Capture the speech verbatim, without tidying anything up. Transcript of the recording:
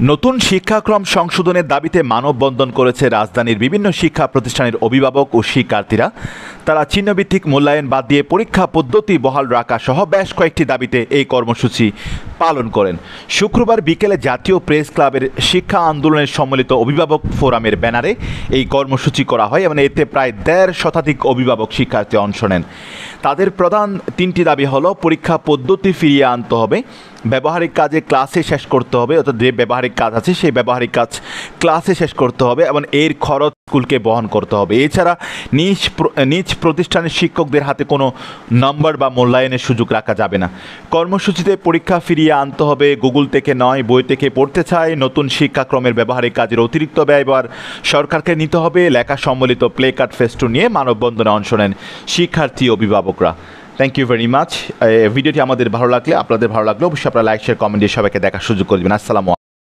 নতুন শিক্ষাক্রম সংশোধনের দাবিতে মানববন্ধন করেছে রাজধানীর বিভিন্ন শিক্ষা প্রতিষ্ঠানের অভিভাবক ও শিক্ষার্থীরা। তারা চিহ্নভিত্তিক মূল্যায়ন বাদ দিয়ে পরীক্ষা পদ্ধতি বহাল রাখা সহ বেশ কয়েকটি দাবিতে এই কর্মসূচি পালন করেন। শুক্রবার বিকেলে জাতীয় প্রেস ক্লাবের শিক্ষা আন্দোলনের সম্মিলিত অভিভাবক ফোরামের ব্যানারে এই কর্মসূচি করা হয় এবং এতে প্রায় দেড় শতাধিক অভিভাবক শিক্ষার্থী অংশ নেন। তাদের প্রধান তিনটি দাবি হলো, পরীক্ষা পদ্ধতি ফিরিয়ে আনতে হবে, ব্যবহারিক কাজে ক্লাসে শেষ করতে হবে, অর্থাৎ যে ব্যবহারিক কাজ আছে সেই ব্যবহারিক কাজ ক্লাসে শেষ করতে হবে এবং এর খরচ স্কুলকে বহন করতে হবে। এছাড়া নিজ নিজ প্রতিষ্ঠানের শিক্ষকদের হাতে কোনো নম্বর বা মূল্যায়নের সুযোগ রাখা যাবে না। কর্মসূচিতে পরীক্ষা ফিরিয়ে আনতে হবে, গুগল থেকে নয় বই থেকে পড়তে চায়, নতুন শিক্ষাক্রমের ব্যবহারিক কাজের অতিরিক্ত ব্যয়ভার সরকারকে নিতে হবে, লেখা সম্বলিত প্লে কার্ড ফেস্টুন নিয়ে মানববন্ধনে অংশ নেন শিক্ষার্থী অভিভাবকরা। Thank you very much. ভিডিওটি আমাদের ভালো লাগলে আপনাদের ভালো লাগলে অবশ্যই আপনারা লাইক শেয়ার কমেন্ট দিয়ে সবাইকে দেখার সুযোগ করে দেবেন। আসসালামু